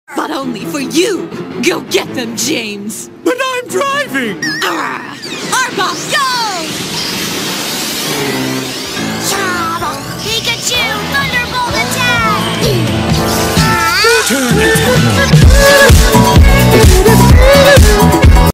But only for you! Go get them, James! But I'm driving! Arbok, go! Pikachu, Thunderbolt attack! Turn it!